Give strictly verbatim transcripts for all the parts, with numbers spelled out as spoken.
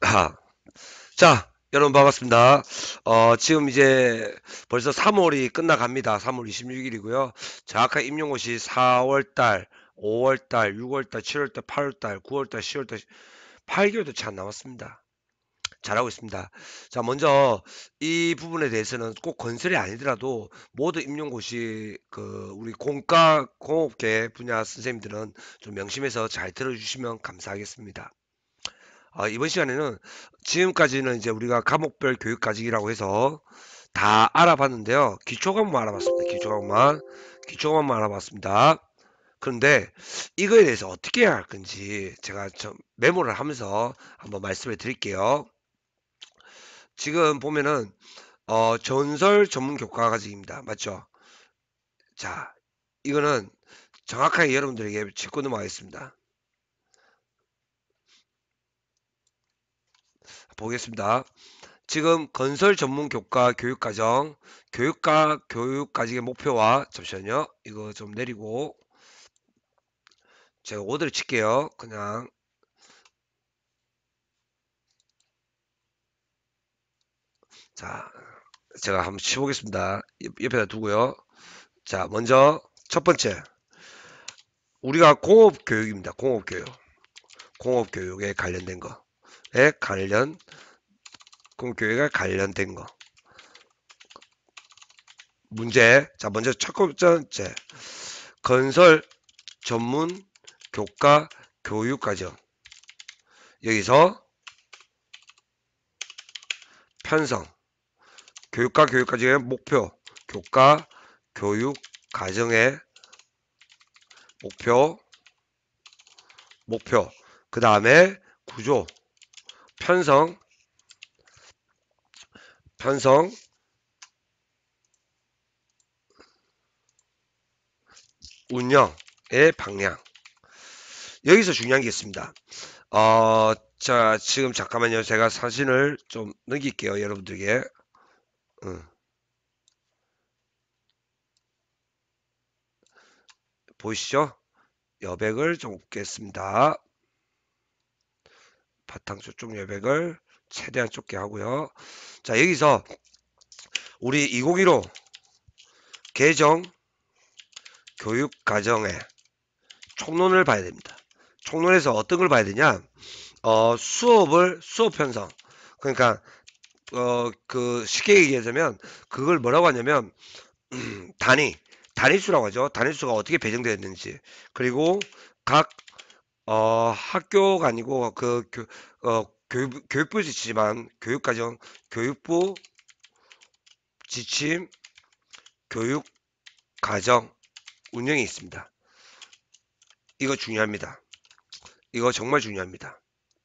아, 자, 여러분 반갑습니다. 어, 지금 이제 벌써 삼월이 끝나갑니다. 삼월 이십육일이고요. 정확한 임용고시 사월달, 오월달, 유월달, 칠월달, 팔월달, 구월달, 시월달, 팔 개월도 채 안 남았습니다. 잘하고 있습니다. 자, 먼저 이 부분에 대해서는 꼭 건설이 아니더라도 모든 임용고시 그 우리 공과 공업계 분야 선생님들은 좀 명심해서 잘 들어주시면 감사하겠습니다. 아, 이번 시간에는 지금까지는 이제 우리가 과목별 교육과정이라고 해서 다 알아봤는데요. 기초과목만 알아봤습니다. 기초과목만. 기초과목만 알아봤습니다. 그런데 이거에 대해서 어떻게 해야 할 건지 제가 좀 메모를 하면서 한번 말씀을 드릴게요. 지금 보면은 어, 전설 전문 교과과정입니다. 맞죠? 자, 이거는 정확하게 여러분들에게 짚고 넘어가겠습니다. 보겠습니다. 지금 건설 전문 교과 교육과정, 교육과 교육과정의 목표와 잠시만요. 이거 좀 내리고 제가 오더를 칠게요. 그냥 자, 제가 한번 치보겠습니다. 옆- 옆에다 두고요. 자, 먼저 첫 번째 우리가 공업교육입니다. 공업교육, 공업교육에 관련된 거에 관련 공업교육에 관련된 거 문제. 자, 먼저 첫 번째 건설 전문 교과 교육과정 여기서 편성 교육과 교육과정의 목표, 교과 교육 과정의 목표, 목표. 그 다음에 구조, 편성, 편성, 운영의 방향. 여기서 중요한 게 있습니다. 어, 자, 지금 잠깐만요. 제가 사진을 좀 넘길게요. 여러분들에게. 응, 보이시죠? 여백을 좀 긋겠습니다. 바탕 저쪽 여백을 최대한 좁게 하고요. 자, 여기서 우리 이천십오 개정 교육과정의 총론을 봐야 됩니다. 총론에서 어떤 걸 봐야 되냐? 어, 수업을 수업 편성. 그러니까 어, 그 쉽게 얘기하자면 그걸 뭐라고 하냐면 단위, 단위수라고 하죠. 단위수가 어떻게 배정되어 있는지. 그리고 각 어, 학교가 아니고 그 교, 어, 교육, 교육부 지침만 교육과정, 교육부 지침, 교육과정 운영이 있습니다. 이거 중요합니다. 이거 정말 중요합니다.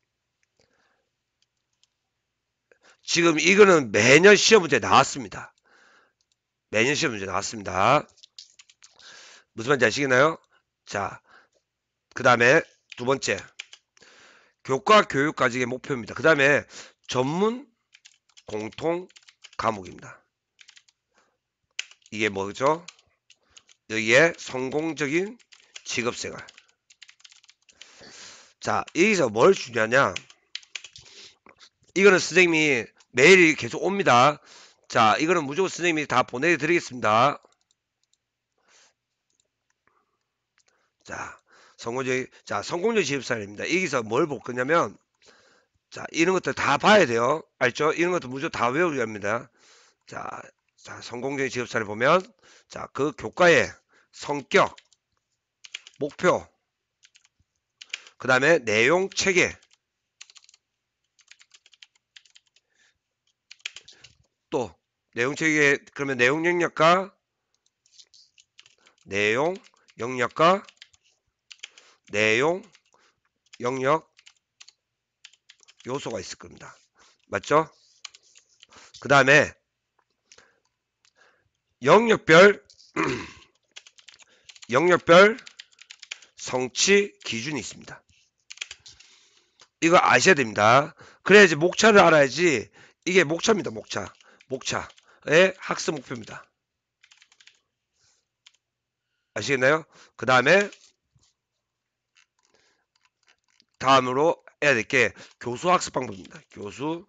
지금 이거는 매년 시험 문제 나왔습니다. 매년 시험 문제 나왔습니다. 무슨 말인지 아시겠나요? 자, 그 다음에 두 번째, 교과 교육과정의 목표입니다. 그 다음에 전문 공통 과목입니다. 이게 뭐죠? 여기에 성공적인 직업생활. 자, 여기서 뭘 중요하냐? 이거는 선생님이 매일 계속 옵니다. 자, 이거는 무조건 선생님이 다 보내드리겠습니다. 자, 성공적, 자, 성공적 지입사례입니다. 여기서 뭘 볼 거냐면, 자, 이런 것들 다 봐야 돼요. 알죠? 이런 것도 무조건 다 외우려야 합니다. 자, 자, 성공적인 지입사례 보면, 자, 그 교과의 성격, 목표, 그 다음에 내용 체계, 또, 내용 체계, 그러면 내용 영역과, 내용 영역과, 내용 영역 요소가 있을 겁니다. 맞죠? 그 다음에 영역별 영역별 성취 기준이 있습니다. 이거 아셔야 됩니다. 그래야지 목차를 알아야지. 이게 목차입니다. 목차. 목차의 학습 목표입니다. 아시겠나요? 그 다음에 다음으로 해야 될 게 교수 학습 방법입니다. 교수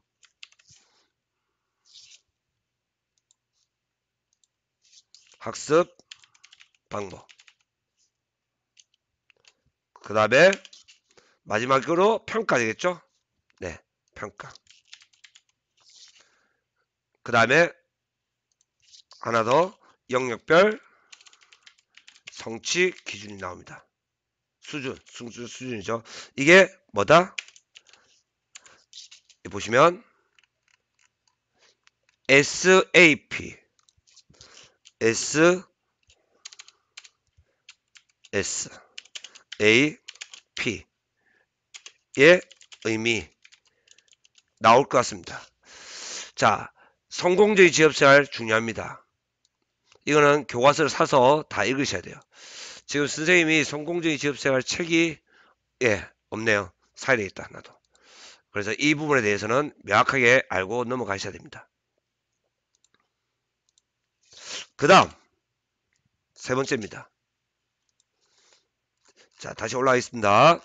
학습 방법. 그 다음에 마지막으로 평가 되겠죠? 네, 평가. 그 다음에 하나 더 영역별 성취 기준이 나옵니다. 수준, 수준, 수준이죠. 이게 뭐다? 보시면 에스에이피, S, S, A, P의 의미 나올 것 같습니다. 자, 성공적인 취업생활 중요합니다. 이거는 교과서를 사서 다 읽으셔야 돼요. 지금 선생님이 성공적인 취업생활 책이 예 없네요. 사야 되겠다 나도. 그래서 이 부분에 대해서는 명확하게 알고 넘어가셔야 됩니다. 그 다음 세 번째입니다. 자, 다시 올라가겠습니다.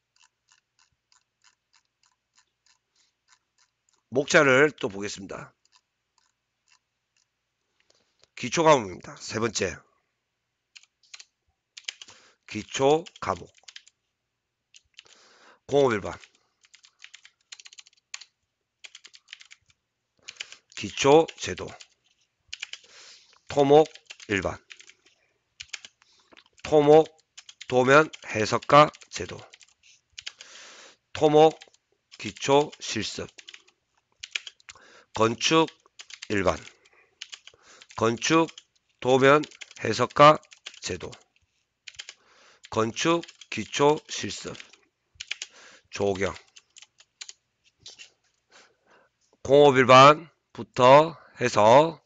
목차를 또 보겠습니다. 기초 과목입니다. 세 번째. 기초 과목. 공업 일반. 기초 제도. 토목 일반. 토목 도면 해석과 제도. 토목 기초 실습. 건축 일반. 건축 도면 해석과 제도. 건축 기초 실습. 조경. 공업 일반부터 해서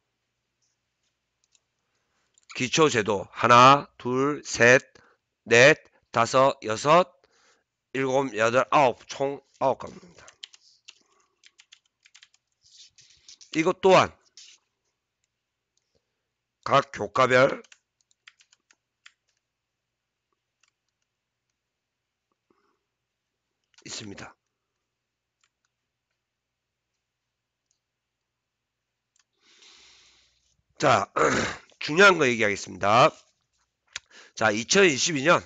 기초 제도 하나, 둘, 셋, 넷, 다섯, 여섯, 일곱, 여덟, 아홉 총 아홉 과목입니다. 이것 또한 각 교과별 있습니다. 자, 중요한 거 얘기하겠습니다. 자, 이천이십이 년,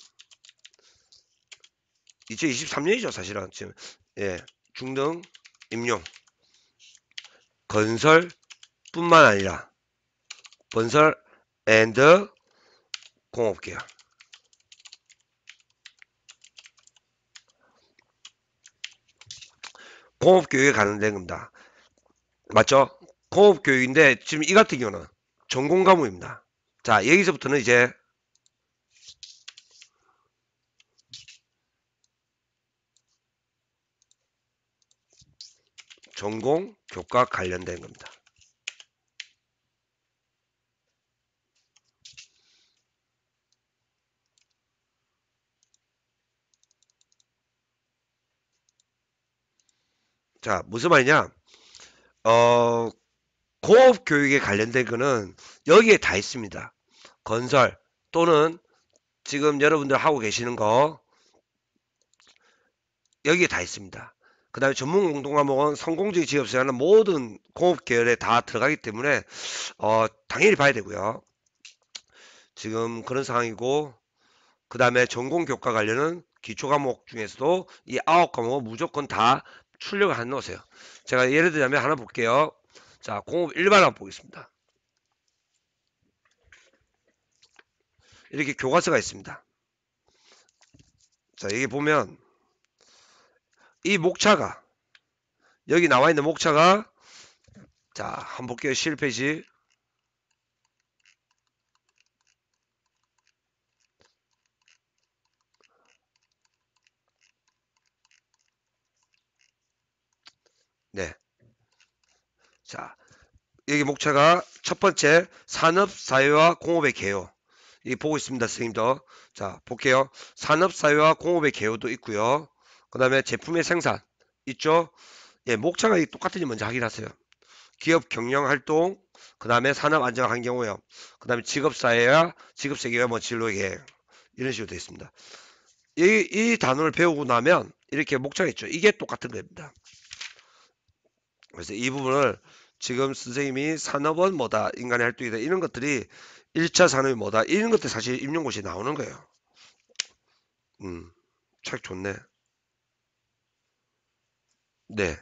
이천이십삼 년이죠, 사실은. 지금, 예, 중등 임용, 건설뿐만 아니라, 건설 앤드 공업계열. 공업교육에 관련된 겁니다. 맞죠? 공업교육인데, 지금 이 같은 경우는 전공 과목입니다. 자, 여기서부터는 이제 전공 교과 관련된 겁니다. 자, 무슨 말이냐? 어, 공업교육에 관련된 거는 여기에 다 있습니다. 건설 또는 지금 여러분들 하고 계시는 거 여기에 다 있습니다. 그 다음에 전문 공동과목은 성공적인 지업생활은 모든 공업 계열에 다 들어가기 때문에 어, 당연히 봐야 되고요. 지금 그런 상황이고 그 다음에 전공 교과 관련은 기초 과목 중에서도 이 아홉 과목은 무조건 다 출력을 해 놓으세요. 제가 예를 들자면 하나 볼게요. 자, 공업 일반 한번 보겠습니다. 이렇게 교과서가 있습니다. 자, 여기 보면 이 목차가 여기 나와 있는 목차가 자, 한번 볼게요. 실 페이지. 네. 자, 여기 목차가 첫 번째 산업사회와 공업의 개요. 이 보고 있습니다. 선생님도. 자, 볼게요. 산업사회와 공업의 개요도 있고요. 그 다음에 제품의 생산 있죠. 예, 목차가 똑같은지 먼저 확인하세요. 기업 경영활동, 그 다음에 산업안전환경오염, 그 다음에 직업사회와 직업세계와 뭐 진로계획 이런 식으로 되어 있습니다. 이, 이 단어를 배우고 나면 이렇게 목차가 있죠. 이게 똑같은 겁니다. 그래서 이 부분을 지금 선생님이 산업은 뭐다, 인간의 활동이다, 이런 것들이 일 차 산업이 뭐다, 이런 것들 사실 임용고시에 나오는 거예요. 음, 책 좋네. 네.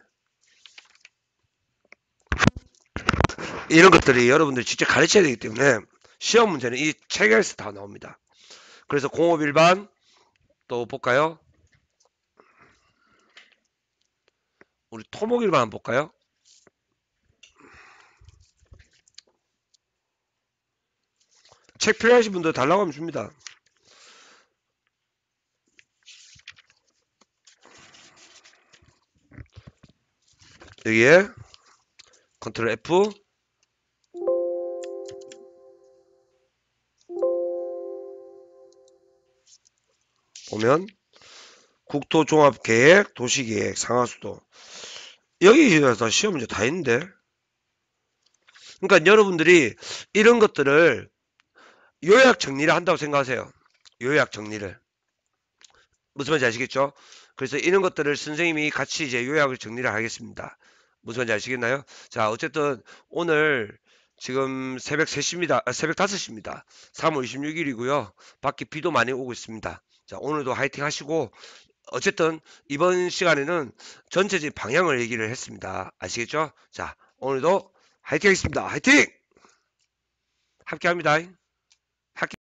이런 것들이 여러분들이 직접 가르쳐야 되기 때문에 시험 문제는 이 책에서 다 나옵니다. 그래서 공업 일반 또 볼까요? 우리 토목 일반 한번 볼까요? 책 필요하신 분들 달라고 하면 줍니다. 여기에 컨트롤 F 보면 국토종합계획, 도시계획, 상하수도, 여기에서 시험 문제 다 있는데. 그러니까 여러분들이 이런 것들을 요약 정리를 한다고 생각하세요. 요약 정리를. 무슨 말인지 아시겠죠? 그래서 이런 것들을 선생님이 같이 이제 요약을 정리를 하겠습니다. 무슨 말인지 아시겠나요? 자, 어쨌든 오늘 지금 새벽 세 시입니다. 아, 새벽 다섯 시입니다. 삼월 이십육일이고요. 밖에 비도 많이 오고 있습니다. 자, 오늘도 화이팅 하시고, 어쨌든 이번 시간에는 전체적인 방향을 얘기를 했습니다. 아시겠죠? 자, 오늘도 화이팅 하겠습니다. 화이팅! 함께 합니다.